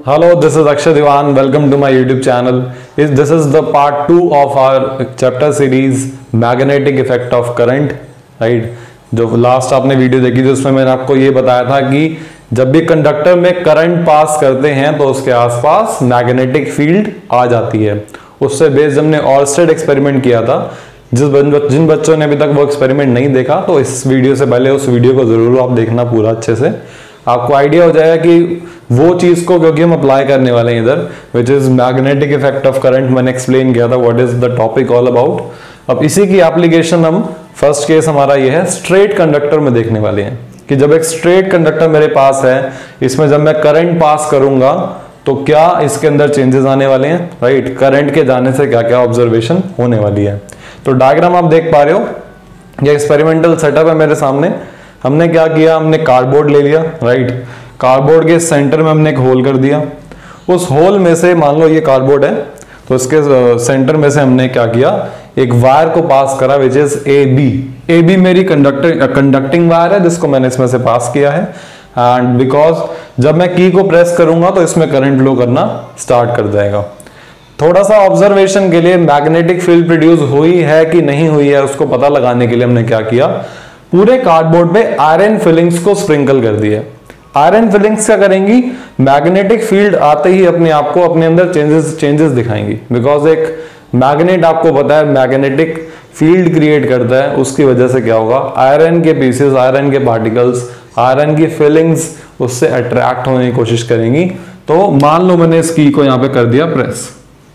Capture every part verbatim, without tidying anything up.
Hello, this is Akshay Diwan. Welcome to my YouTube channel. This is the part two of our chapter series Magnetic Effect of Current. Right? जो last आपने video देखी थी उसमें मैंने आपको ये बताया था कि जब भी कंडक्टर में करंट पास करते हैं तो उसके आसपास मैग्नेटिक फील्ड आ जाती है। उससे बेस्ड हमने ऑलस्टेड एक्सपेरिमेंट किया था। जिस जिन बच्चों ने अभी तक वो एक्सपेरिमेंट नहीं देखा तो इस वीडियो से पहले उस वीडियो को जरूर आप देखना पूरा अच्छे से, आपको आइडिया हो जाएगा कि वो चीज को, क्योंकि हम अप्लाई करने वाले हैं इधर, which is magnetic effect of current. मैंने एक्सप्लेन किया था what is the topic all about. अब इसी की एप्लीकेशन हम फर्स्ट केस हमारा ये है स्ट्रेट कंडक्टर में देखने वाले हैं कि जब एक स्ट्रेट कंडक्टर मेरे पास है, इसमें जब मैं करंट पास करूंगा तो क्या इसके अंदर चेंजेस आने वाले हैं। राइट, करंट के जाने से क्या क्या ऑब्जर्वेशन होने वाली है। तो डायग्राम आप देख पा रहे हो, ये एक्सपेरिमेंटल सेटअप है मेरे सामने। हमने क्या किया, हमने कार्डबोर्ड ले लिया। राइट, कार्डबोर्ड के सेंटर में हमने एक होल कर दिया। उस होल में से, मान लो ये कार्डबोर्ड है, तो इसके सेंटर में से हमने क्या किया, एक वायर को पास करा which is A B. A B मेरी कंडक्टर कंडक्टिंग वायर है जिसको मैंने इसमें से पास किया है। एंड बिकॉज जब मैं की को प्रेस करूंगा तो इसमें करंट फ्लो करना स्टार्ट कर जाएगा। थोड़ा सा ऑब्जर्वेशन के लिए मैग्नेटिक फील्ड प्रोड्यूस हुई है कि नहीं हुई है उसको पता लगाने के लिए हमने क्या किया, पूरे कार्डबोर्ड पे आयरन फिलिंग्स को स्प्रिंकल कर दिया। आयरन फिलिंग्स क्या करेंगी, मैग्नेटिक फील्ड आते ही अपने आप को अपने अंदर चेंजेस चेंजेस दिखाएंगी। बिकॉज एक मैग्नेट आपको पता है मैग्नेटिक फील्ड क्रिएट करता है, उसकी वजह से क्या होगा, आयरन के पीसेस, आयरन के पार्टिकल्स, आयरन की फिलिंग्स उससे अट्रैक्ट होने की कोशिश करेंगी। तो मान लो मैंने इस की को यहाँ पे कर दिया प्रेस।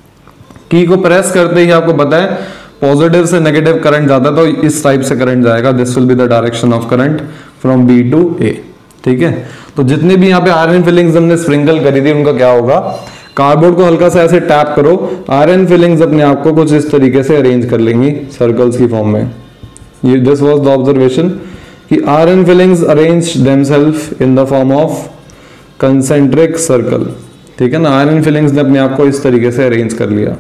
की को प्रेस करते ही आपको पता है पॉजिटिव से नेगेटिव करंट जाता है, तो इस टाइप से करंट जाएगा। This will be the direction of current from B to A. ठीक है, तो जितने भी यहाँ पे आयरन फिलिंग्स हमने स्प्रिंकल करी थी उनका क्या होगा, कार्डबोर्ड को हल्का सा ऐसे टैप करो, आयरन फिलिंग्स अपने आप को कुछ इस तरीके से अरेंज कर लेंगी सर्कल्स की फॉर्म में। ये दिस वाज द ऑब्जर्वेशन कि iron filings arrange themselves in the form of concentric circle. ठीक है ना, आयरन फिलिंग्स ने अपने आप को इस तरीके से अरेंज कर लिया।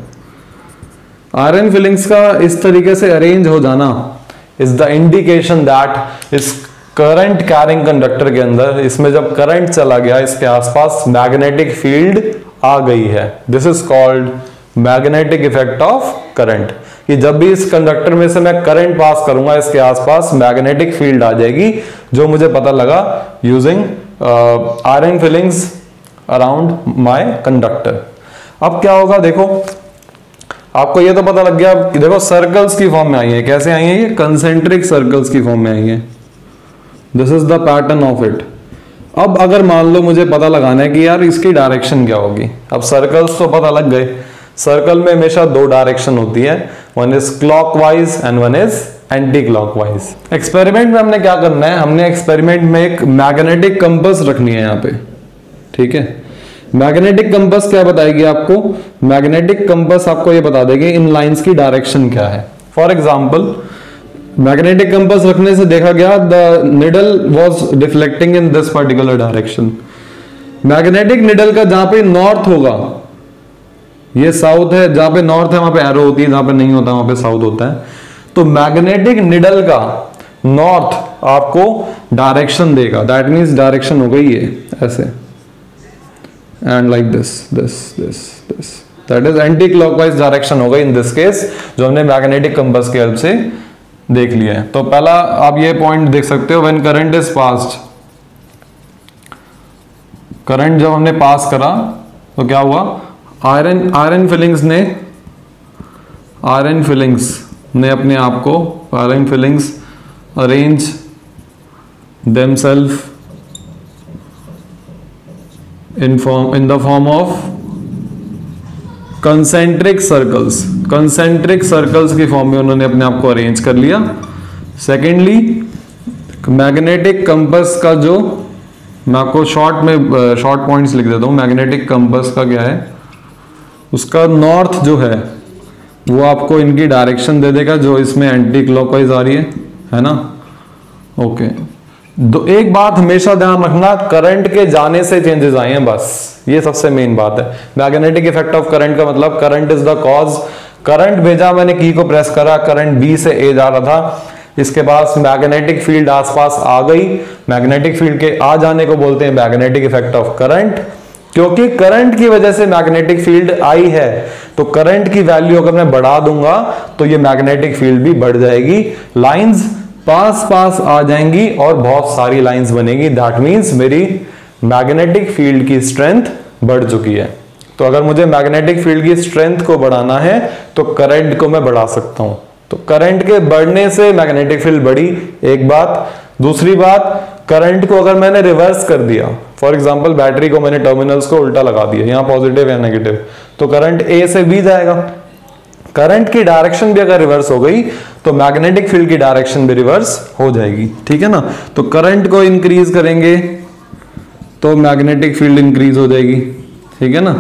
आयरन फिलिंग्स का इस तरीके से अरेंज हो जाना इज द इंडिकेशन दैट इस करंट कैरिंग कंडक्टर के अंदर, इसमें जब करंट चला गया, इसके आसपास मैग्नेटिक फील्ड आ गई है। This is called magnetic effect of current. कि जब भी इस कंडक्टर में से मैं करंट पास करूंगा, इसके आसपास मैग्नेटिक फील्ड आ जाएगी, जो मुझे पता लगा using iron filings around my conductor. अब क्या होगा, देखो आपको ये तो पता लग गया कि देखो सर्कल्स की फॉर्म में आई है। कैसे आई है ये, कंसेंट्रिक सर्कल्स की फॉर्म में आई है। This is the pattern of it. अब अगर मान लो मुझे पता लगाना है कि यार इसकी डायरेक्शन क्या होगी। अब सर्कल्स तो पता लग गए, सर्कल में हमेशा दो डायरेक्शन होती है, one is clockwise and one is anti clockwise. Experiment में हमने क्या करना है, हमने एक्सपेरिमेंट में एक मैग्नेटिक कंपास रखनी है यहाँ पे। ठीक है, मैग्नेटिक कंपास क्या बताएगी आपको, मैग्नेटिक कंपास आपको ये बता देगी इन लाइंस की डायरेक्शन क्या है। फॉर एग्जांपल, मैग्नेटिक कंपास रखने से देखा गया the needle was deflecting in this particular direction. Magnetic needle का जहां पे नॉर्थ होगा, ये साउथ है, जहां पे नॉर्थ है वहां पे एरो होती है, जहां पे नहीं होता वहां पे साउथ होता है। तो मैग्नेटिक निडल का नॉर्थ आपको डायरेक्शन देगा। दैट मीन्स डायरेक्शन हो गई ये ऐसे, and like this this this this, that is anti clockwise direction हो गई इन दिस केस, जो हमने मैग्नेटिक कंपास की हेल्प से देख लिया है। तो पहला आप ये पॉइंट देख सकते हो, when current is passed, current जब हमने पास करा तो क्या हुआ, आयरन आयरन फिलिंग्स ने आयरन फिलिंग्स ने अपने आप को iron filings arrange themselves in form in the form of concentric circles। concentric circles की फॉर्म में उन्होंने अपने आप को अरेंज कर लिया। सेकेंडली, मैग्नेटिक कंपास का जो, मैं आपको शॉर्ट में शॉर्ट पॉइंट्स लिख देता हूँ। मैग्नेटिक कंपास का क्या है, उसका नॉर्थ जो है वो आपको इनकी डायरेक्शन दे देगा, जो इसमें एंटी क्लॉकवाइज आ रही है, है ना। ओके, दो एक बात हमेशा ध्यान रखना, करंट के जाने से चेंजेस आए हैं, बस ये सबसे मेन बात है। मैग्नेटिक इफेक्ट ऑफ करंट का मतलब current is the cause. Current भेजा, मैंने की को प्रेस करा, करंट बी से ए जा रहा था, इसके पास मैग्नेटिक फील्ड आसपास आ गई। मैग्नेटिक फील्ड के आ जाने को बोलते हैं मैग्नेटिक इफेक्ट ऑफ करंट। क्योंकि करंट की वजह से मैग्नेटिक फील्ड आई है, तो करंट की वैल्यू अगर मैं बढ़ा दूंगा तो ये मैग्नेटिक फील्ड भी बढ़ जाएगी, लाइंस पास पास आ जाएंगी और बहुत सारी लाइंस बनेगी। दैट मींस मेरी मैग्नेटिक फील्ड की स्ट्रेंथ बढ़ चुकी है। तो अगर मुझे मैग्नेटिक फील्ड की स्ट्रेंथ को बढ़ाना है तो करंट को मैं बढ़ा सकता हूं। तो करंट के बढ़ने से मैग्नेटिक फील्ड बढ़ी, एक बात। दूसरी बात, करंट को अगर मैंने रिवर्स कर दिया, फॉर एग्जांपल बैटरी को मैंने टर्मिनल्स को उल्टा लगा दिया, यहां पॉजिटिव या नेगेटिव, तो करंट ए से बी जाएगा। करंट की डायरेक्शन भी अगर रिवर्स हो गई तो मैग्नेटिक फील्ड की डायरेक्शन भी रिवर्स हो जाएगी, ठीक है ना। तो करंट को इंक्रीज करेंगे तो मैग्नेटिक फील्ड इंक्रीज हो जाएगी, ठीक है ना।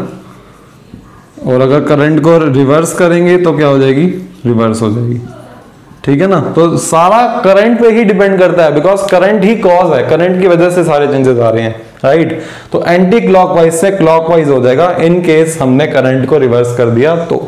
और अगर करंट को रिवर्स करेंगे तो क्या हो जाएगी, रिवर्स हो जाएगी, ठीक है ना। तो सारा करंट पे ही डिपेंड करता है, बिकॉज करंट ही कॉज है, करंट की वजह से सारे चेंजेस आ रहे हैं, राइट। तो एंटी क्लॉकवाइज से क्लॉकवाइज हो जाएगा इन केस हमने करंट को रिवर्स कर दिया तो।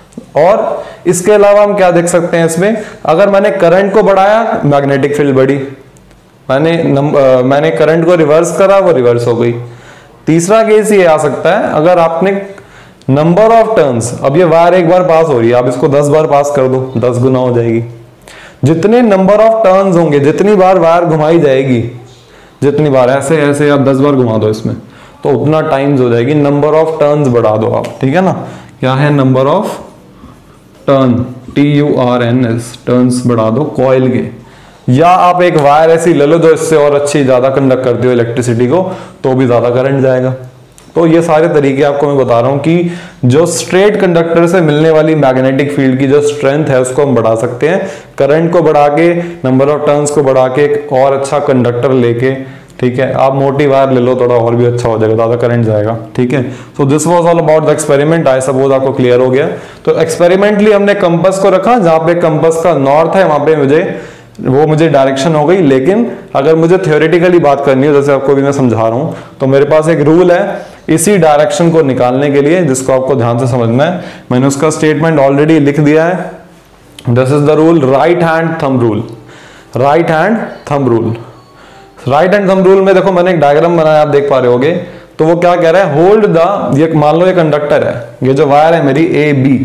और इसके अलावा हम क्या देख सकते हैं इसमें, अगर मैंने करंट को बढ़ाया मैग्नेटिक फील्ड बढ़ी, मैंने आ, मैंने करंट को रिवर्स करा वो रिवर्स हो गई। तीसरा केस ये आ सकता है, अगर आपने नंबर ऑफ टर्न्स, अब ये वायर एक बार पास हो रही है, आप इसको दस बार पास कर दो, दस गुना हो जाएगी। जितने नंबर ऑफ टर्न्स होंगे, जितनी बार वायर घुमाई जाएगी, जितनी बार ऐसे ऐसे आप दस बार घुमा दो इसमें, तो उतना टाइम्स हो जाएगी। नंबर ऑफ टर्न्स बढ़ा दो आप, ठीक है ना। क्या है number of turn, T U R N S, turns बढ़ा दो कॉइल के। या आप एक वायर ऐसी ले लो जो इससे और अच्छी ज्यादा कंडक्ट करती हो इलेक्ट्रिसिटी को, तो भी ज्यादा करंट जाएगा। तो ये सारे तरीके आपको मैं बता रहा हूं कि जो स्ट्रेट कंडक्टर से मिलने वाली मैग्नेटिक फील्ड की जो स्ट्रेंथ है उसको हम बढ़ा सकते हैं, करंट को बढ़ा के, नंबर ऑफ टर्न्स को बढ़ा के, एक और अच्छा कंडक्टर लेके, ठीक है। आप मोटी वायर ले लो, थोड़ा और भी अच्छा हो जाएगा, ज्यादा करंट जाएगा, ठीक है। So this was all about the experiment, I suppose आपको क्लियर हो गया। तो एक्सपेरिमेंटली हमने कंपास को रखा, जहां पे कंपास का नॉर्थ है वहां पे मुझे वो मुझे डायरेक्शन हो गई। लेकिन अगर मुझे थ्योरेटिकली बात करनी हो, जैसे आपको भी मैं समझा रहा हूं, तो मेरे पास एक रूल है इसी डायरेक्शन को निकालने के लिए, जिसको आपको ध्यान से समझना है। मैंने उसका स्टेटमेंट ऑलरेडी लिख दिया है। This is the rule, right hand thumb rule. Right hand thumb rule right hand thumb rule में देखो मैंने एक डायग्राम बनाया, आप देख पा रहे होगे। तो वो क्या कह रहा है, होल्ड द, ये मान लो ये कंडक्टर है, ये जो वायर है मेरी ए बी,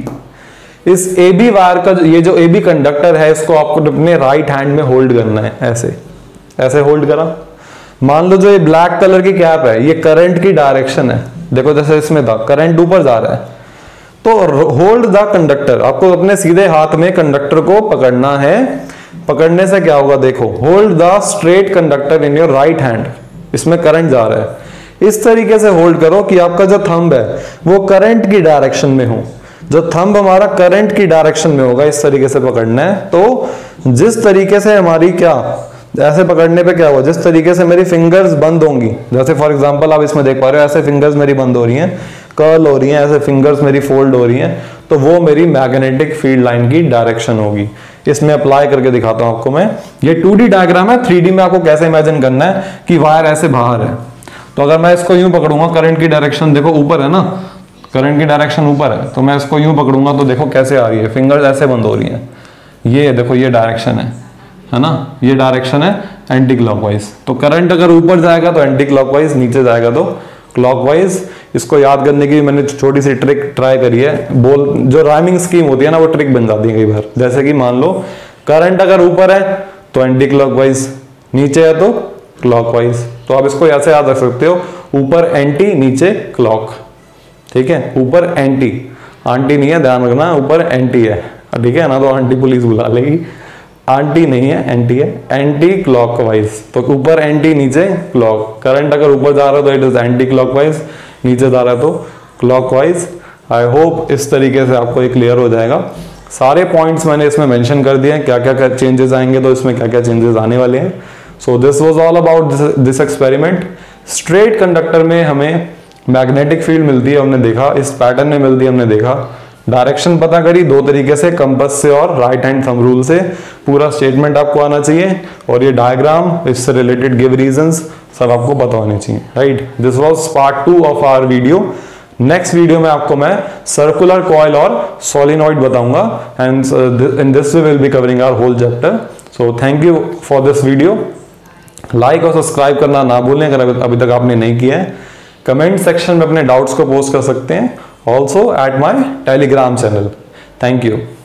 इस ए बी वायर का ये जो ए बी कंडक्टर है, इसको आपको अपने राइट हैंड में होल्ड करना है, ऐसे ऐसे होल्ड करा। मान लो जो ये ब्लैक कलर की कैप है, ये करंट की डायरेक्शन है, देखो जैसे इसमें था करंट ऊपर जा रहा है, तो होल्ड द कंडक्टर, आपको अपने सीधे हाथ में कंडक्टर को पकड़ना है। पकड़ने से क्या होगा, देखो, hold the straight conductor in your right hand, इसमें करंट जा रहा है। इस तरीके से होल्ड करो कि आपका जो थंब है वो करंट की डायरेक्शन में हो, जो थंब हमारा करंट की डायरेक्शन में होगा, इस तरीके से पकड़ना है। तो जिस तरीके से हमारी क्या, ऐसे पकड़ने पे क्या हुआ, जिस तरीके से मेरी फिंगर्स बंद होंगी, जैसे फॉर एग्जांपल आप इसमें देख पा रहे हो, ऐसे फिंगर्स मेरी बंद हो रही हैं, कर्ल हो रही हैं, ऐसे फिंगर्स मेरी फोल्ड हो रही हैं, तो वो मेरी मैग्नेटिक फील्ड लाइन की डायरेक्शन होगी। इसमें अप्लाई करके दिखाता हूं आपको मैं। ये टू डी डायग्राम है, थ्री डी में आपको कैसे इमेजिन करना है कि वायर ऐसे बाहर है। तो अगर मैं इसको यूं पकड़ूंगा, करंट की डायरेक्शन देखो ऊपर है ना, करंट की डायरेक्शन ऊपर है, तो मैं इसको यूं पकड़ूंगा तो देखो कैसे आ रही है, फिंगर्स ऐसे बंद हो रही हैं। ये देखो ये डायरेक्शन है है ना, ये डायरेक्शन है एंटी क्लॉकवाइज। तो करंट अगर ऊपर जाएगा तो एंटी क्लॉकवाइज, नीचे जाएगा तो क्लॉकवाइज। इसको याद करने की मैंने छोटी सी ट्रिक ट्राई करी है, बोल जो राइमिंग स्कीम होती है ना, वो ट्रिक बन जाती है कई बार। जैसे कि मान लो करंट अगर ऊपर है तो एंटी क्लॉकवाइज, नीचे है तो क्लॉकवाइज। तो आप इसको ऐसे याद रख सकते हो, ऊपर एंटी नीचे क्लॉक, ठीक है। ऊपर एंटी, आंटी नहीं है, ध्यान रखना, ऊपर एंटी है, ठीक है ना, तो आंटी पुलिस बुला लेगी। आंटी नहीं है, एंटी है, एंटी क्लॉकवाइज। तो ऊपर एंटी नीचे क्लॉक, करंट अगर ऊपर जा रहा है तो इट इज एंटी क्लॉकवाइज, नीचे जा रहा है तो क्लॉकवाइज। आई होप इस तरीके से आपको ये क्लियर हो जाएगा। सारे पॉइंट्स मैंने इसमें मेंशन कर दिए हैं, क्या क्या चेंजेस आएंगे, तो इसमें क्या क्या चेंजेस आने वाले हैं। So this was all about this experiment. Straight conductor में हमें मैग्नेटिक फील्ड मिलती है, हमने देखा, इस पैटर्न में मिलती है, हमने देखा। डायरेक्शन पता करी दो तरीके से, कंपास से और राइट हैंड थंब रूल से। पूरा स्टेटमेंट आपको आना चाहिए, और ये डायग्राम, इससे रिलेटेड गिव रीजंस सब आपको पता होने चाहिए, right. This was part two of our video. Next video में आपको मैं सर्कुलर कॉइल और सोलिनॉइड बताऊंगा, and in this way will be covering our whole chapter. So thank you for this video. Like और सब्सक्राइब करना ना भूलें अगर अभी तक आपने नहीं किया है। कमेंट सेक्शन में अपने डाउट्स को पोस्ट कर सकते हैं, also at my Telegram channel. Thank you.